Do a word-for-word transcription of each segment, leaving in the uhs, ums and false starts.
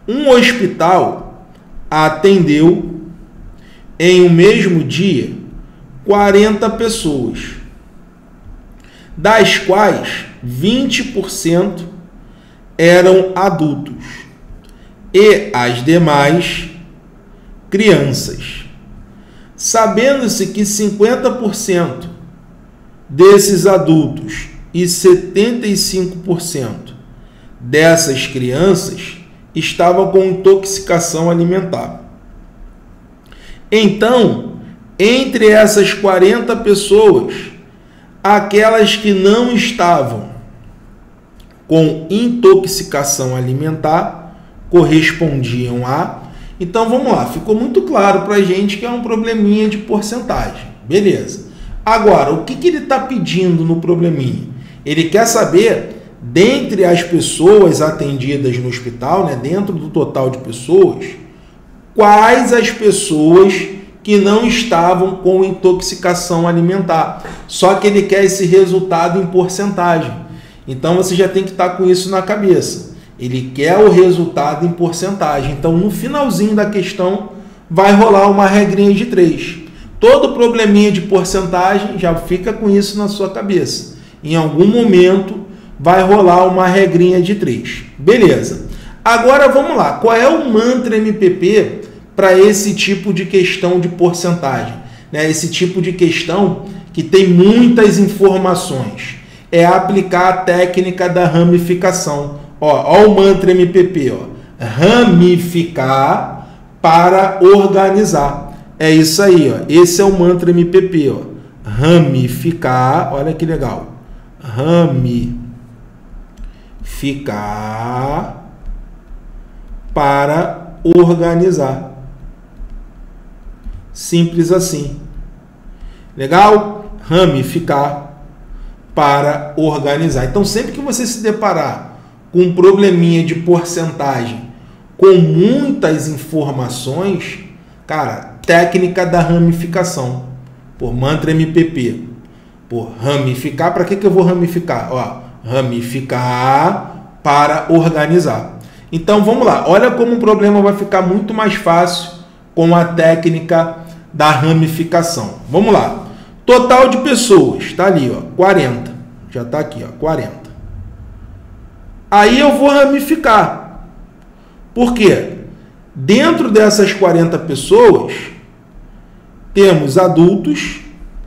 Um hospital atendeu em um mesmo dia quarenta pessoas, das quais vinte por cento eram adultos e as demais crianças. Sabendo-se que cinquenta por cento desses adultos e setenta e cinco por cento dessas crianças estavam com intoxicação alimentar. Então, entre essas quarenta pessoas, aquelas que não estavam com intoxicação alimentar correspondiam a... Então, vamos lá, ficou muito claro para a gente que é um probleminha de porcentagem. Beleza. Agora, o que, que ele está pedindo no probleminha? Ele quer saber, dentre as pessoas atendidas no hospital, né, dentro do total de pessoas, quais as pessoas que não estavam com intoxicação alimentar. Só que ele quer esse resultado em porcentagem. Então, você já tem que estar com isso na cabeça. Ele quer o resultado em porcentagem. Então, no finalzinho da questão, vai rolar uma regrinha de três. Todo probleminha de porcentagem, já fica com isso na sua cabeça. Em algum momento, vai rolar uma regrinha de três. Beleza. Agora, vamos lá. Qual é o mantra M P P para esse tipo de questão de porcentagem? Né? Esse tipo de questão que tem muitas informações. É aplicar a técnica da ramificação. Ó, ó o mantra M P P, ó. Ramificar para organizar. É isso aí, ó. Esse é o mantra M P P, ó. Ramificar, olha que legal. Ramificar para organizar. Simples assim. Legal? Ramificar para organizar. Então, sempre que você se deparar com um probleminha de porcentagem com muitas informações, cara, técnica da ramificação. Por mantra M P P. Por ramificar, para que, que eu vou ramificar? Ó, ramificar para organizar. Então, vamos lá. Olha como o problema vai ficar muito mais fácil com a técnica da ramificação. Vamos lá. Total de pessoas, está ali, ó, quarenta. Já está aqui, ó, quarenta. Aí eu vou ramificar. Por quê? Dentro dessas quarenta pessoas, temos adultos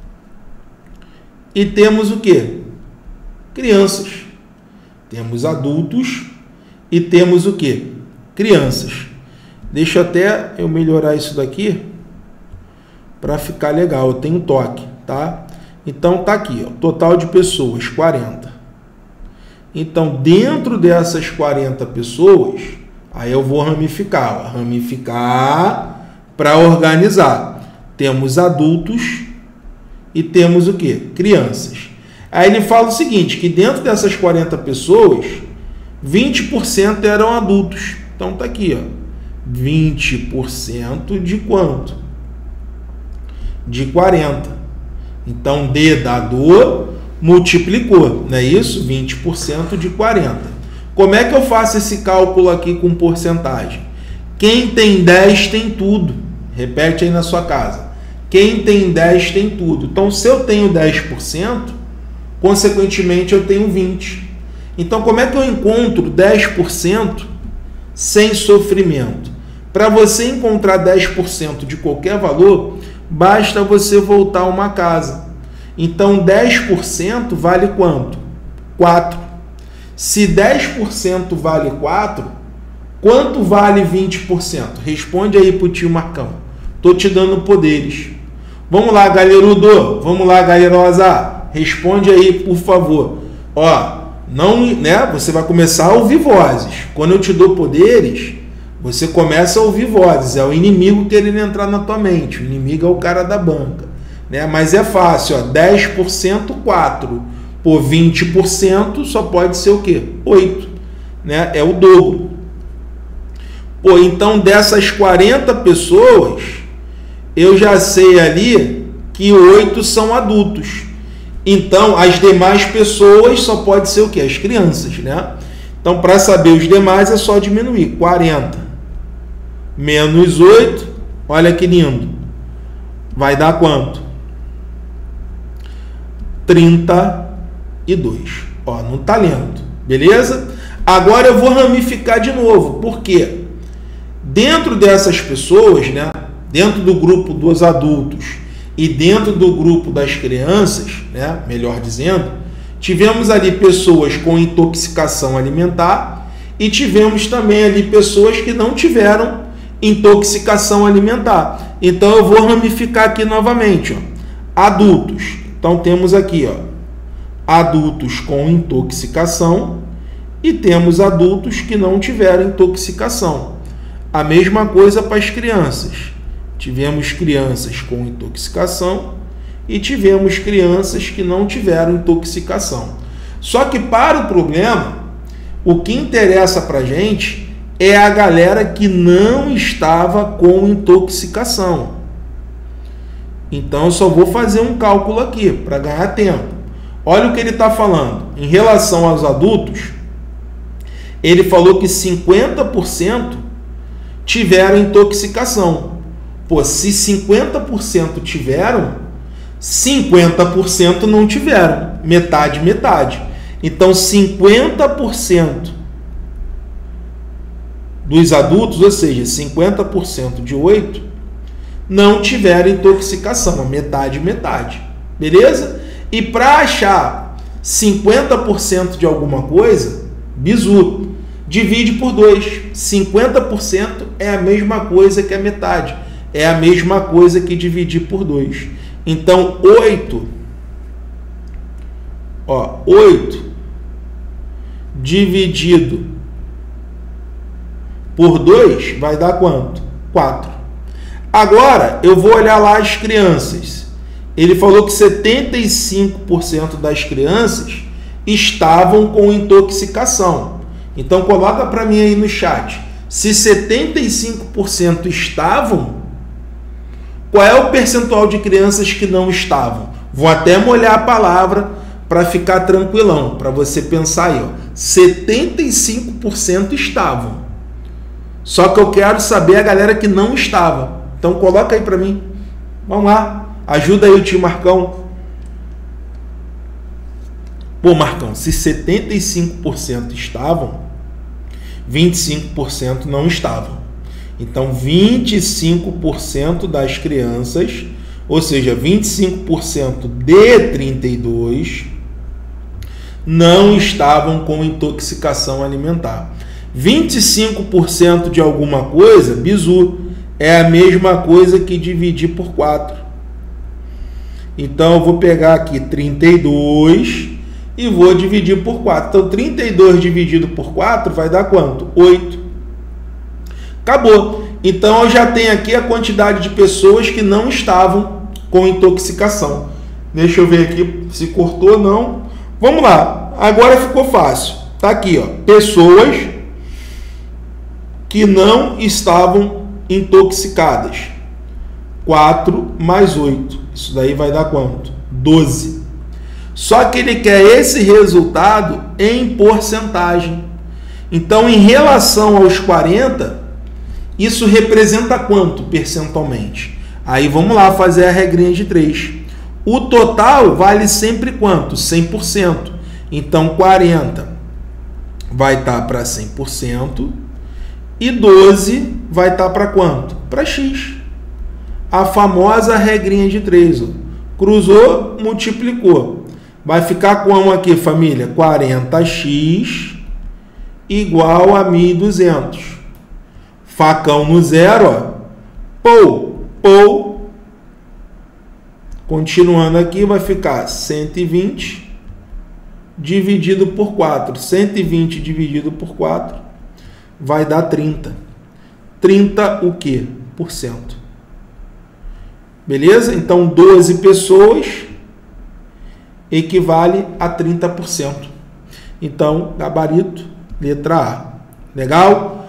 e temos o quê? Crianças. Temos adultos e temos o quê? Crianças. Deixa até eu melhorar isso daqui para ficar legal. Eu tenho toque, tá? Então tá aqui, ó, total de pessoas, quarenta. Então, dentro dessas quarenta pessoas, aí eu vou ramificar, ó, ramificar para organizar. Temos adultos e temos o quê? Crianças. Aí ele fala o seguinte, que dentro dessas quarenta pessoas, vinte por cento eram adultos. Então tá aqui, ó, vinte por cento de quanto? De quarenta. Então, D dado multiplicou, não é isso? vinte por cento de quarenta. Como é que eu faço esse cálculo aqui com porcentagem? Quem tem dez tem tudo. Repete aí na sua casa. Quem tem dez tem tudo. Então, se eu tenho dez por cento, consequentemente eu tenho vinte por cento. Então, como é que eu encontro dez por cento sem sofrimento? Para você encontrar dez por cento de qualquer valor, basta você voltar uma casa. Então, dez por cento vale quanto? quatro. Se dez por cento vale quatro, quanto vale vinte por cento? Responde aí para o tio Marcão. Estou te dando poderes. Vamos lá, galerudo. Vamos lá, galerosa. Responde aí, por favor. Ó, não, né? Você vai começar a ouvir vozes. Quando eu te dou poderes, você começa a ouvir vozes. É o inimigo querendo entrar na tua mente. O inimigo é o cara da banca, né? Mas é fácil, ó. dez por cento, quatro. Por vinte por cento só pode ser o quê? oito, né? É o dobro. Pô, então dessas quarenta pessoas, eu já sei ali que oito são adultos. Então, as demais pessoas só pode ser o quê? As crianças, né? Então, para saber os demais, é só diminuir. quarenta menos oito, olha que lindo, vai dar quanto? trinta e dois. Ó, não está lendo, beleza? Agora eu vou ramificar de novo, porque dentro dessas pessoas, né, dentro do grupo dos adultos e dentro do grupo das crianças, né, melhor dizendo, tivemos ali pessoas com intoxicação alimentar e tivemos também ali pessoas que não tiveram intoxicação alimentar. Então eu vou ramificar aqui novamente, ó. Adultos. Então temos aqui, ó, adultos com intoxicação e temos adultos que não tiveram intoxicação. A mesma coisa para as crianças. Tivemos crianças com intoxicação e tivemos crianças que não tiveram intoxicação. Só que para o problema, o que interessa para a gente é a galera que não estava com intoxicação. Então eu só vou fazer um cálculo aqui para ganhar tempo. Olha o que ele está falando. Em relação aos adultos, ele falou que cinquenta por cento tiveram intoxicação. Pô, se cinquenta por cento tiveram, cinquenta por cento não tiveram. Metade, metade. Então, cinquenta por cento dos adultos, ou seja, cinquenta por cento de oito, não tiveram intoxicação. Metade, metade. Beleza? E para achar cinquenta por cento de alguma coisa, bizu, divide por dois. cinquenta por cento é a mesma coisa que a metade. É a mesma coisa que dividir por dois. Então, oito, ó, oito dividido por dois vai dar quanto? quatro. Agora, eu vou olhar lá as crianças. Ele falou que setenta e cinco por cento das crianças estavam com intoxicação. Então, coloca para mim aí no chat. Se setenta e cinco por cento estavam, qual é o percentual de crianças que não estavam? Vou até molhar a palavra para ficar tranquilão, para você pensar aí. Ó. setenta e cinco por cento estavam. Só que eu quero saber a galera que não estava. Então, coloca aí para mim. Vamos lá. Ajuda aí o tio Marcão. Pô, Marcão, se setenta e cinco por cento estavam, vinte e cinco por cento não estavam. Então, vinte e cinco por cento das crianças, ou seja, vinte e cinco por cento de trinta e dois, não estavam com intoxicação alimentar. vinte e cinco por cento de alguma coisa, bizu, é a mesma coisa que dividir por quatro. Então, eu vou pegar aqui trinta e dois e vou dividir por quatro. Então, trinta e dois dividido por quatro vai dar quanto? oito. Acabou. Então, eu já tenho aqui a quantidade de pessoas que não estavam com intoxicação. Deixa eu ver aqui se cortou ou não. Vamos lá. Agora ficou fácil. Tá aqui, ó. Pessoas que não estavam intoxicadas. quatro mais oito. Isso daí vai dar quanto? doze. Só que ele quer esse resultado em porcentagem. Então, em relação aos quarenta, isso representa quanto percentualmente? Aí vamos lá fazer a regrinha de três. O total vale sempre quanto? cem por cento. Então, quarenta vai estar para cem por cento e doze vai estar para quanto? Para X. A famosa regrinha de três. Ó. Cruzou, multiplicou. Vai ficar como aqui, família? quarenta x igual a mil e duzentos. Facão no zero, ó. Pou, pou. Continuando aqui, vai ficar cento e vinte dividido por quatro. cento e vinte dividido por quatro vai dar trinta. trinta o quê? Por cento. Beleza? Então, doze pessoas equivale a trinta por cento. Então, gabarito, letra A. Legal?